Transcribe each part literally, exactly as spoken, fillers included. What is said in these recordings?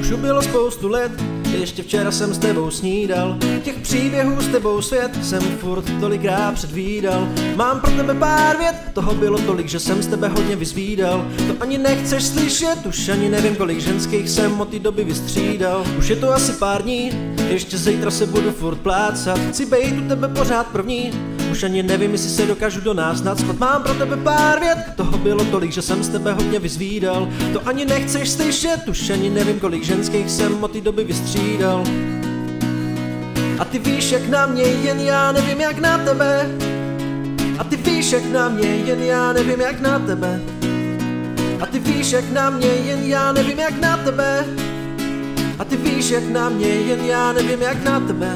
Už ubylo spoustu let, ještě včera jsem s tebou snídal. Těch příběhů s tebou svět jsem furt tolikrát předvídal. Mám pro tebe pár vět, toho bylo tolik, že jsem z tebe hodně vyzvídal. To ani nechceš slyšet, už ani nevím, kolik ženských jsem od té doby vystřídal. Už je to asi pár dní, ještě zítra se budu furt plácat. Chci bejt u tebe pořád první, už ani nevím, jestli se dokážu do nás nacpat. Mám pro tebe pár vět, toho bylo tolik, že jsem z tebe hodně vyzvídal. To ani nechceš slyšet, už ani nevím, kolik ženských jsem od té doby vystřídal. A ty víš, jak na mě, jen já nevím, jak na tebe. A ty víš, jak na mě, jen já nevím, jak na tebe. A ty víš, jak na mě, jen já nevím, jak na tebe. A ty víš, jak na mě, jen já nevím, jak na tebe.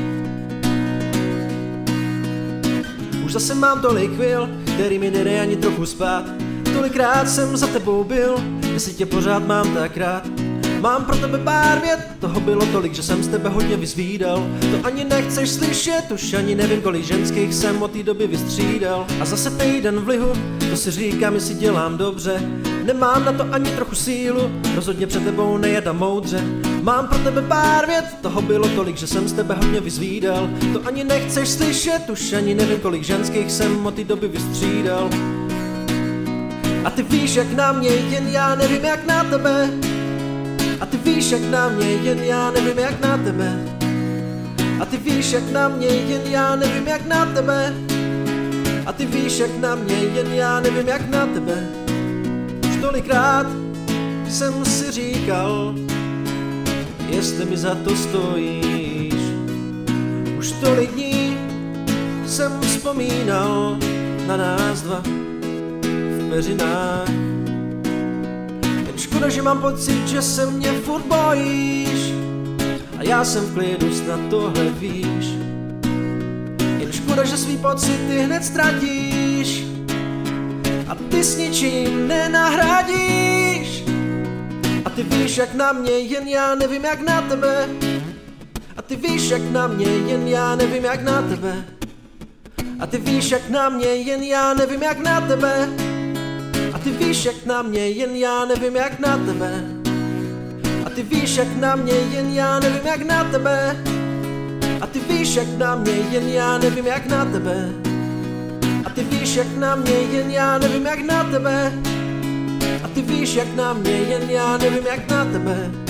Už zase mám tolik chvil, který mi nejde ani trochu spát. Tolikrát jsem za tebou byl, jestli tě pořád mám tak rád. Mám pro tebe pár vět, toho bylo tolik, že jsem z tebe hodně vyzvídal. To ani nechceš slyšet, už ani nevím, kolik ženských jsem od té doby vystřídal. A zase týden v lihu, to si říkám, jestli dělám dobře. Nemám na to ani trochu sílu, rozhodně před tebou nejedám moudře. Mám pro tebe pár vět, toho bylo tolik, že jsem z tebe hodně vyzvídal. To ani nechceš slyšet, už ani nevím, kolik ženských jsem od té doby vystřídal. A ty víš, jak na mě, jen já nevím, jak na tebe. A ty víš, jak na mě, jen já nevím, jak na tebe. A ty víš, jak na mě, jen já nevím, jak na tebe. A ty víš, jak na mě, jen já nevím, jak na tebe. Už tolikrát jsem si říkal, jestli mi za to stojíš. Už tolik dní jsem vzpomínal na nás dva v peřinách. Škoda, že mám pocit, že se mě furt bojíš. A já jsem v klidu, snad tohle víš. Jen škoda, že svý pocity hned ztratíš. A ty s ničím nenahradíš. A ty víš, jak na mě, jen já nevím, jak na tebe. A ty víš, jak na mě, jen já nevím, jak na tebe. A ty víš, jak na mě, jen já nevím, jak na tebe. A ty víš, jak na mě, jen já nevím, jak na tebe. A ty víš, jak na mě, jen já nevím, jak na tebe. A ty víš, jak na mě, jen já nevím, jak na tebe. A ty víš, jak na mě, jen já nevím, jak na tebe. A ty víš, jak na mě, jen já nevím, jak na tebe.